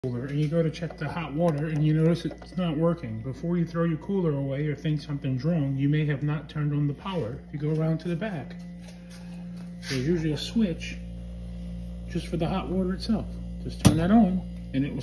cooler and you go to check the hot water and you notice it's not working. Before you throw your cooler away or think something's wrong, you may have not turned on the power. You go around to the back. There's usually a switch just for the hot water itself. Just turn that on and it will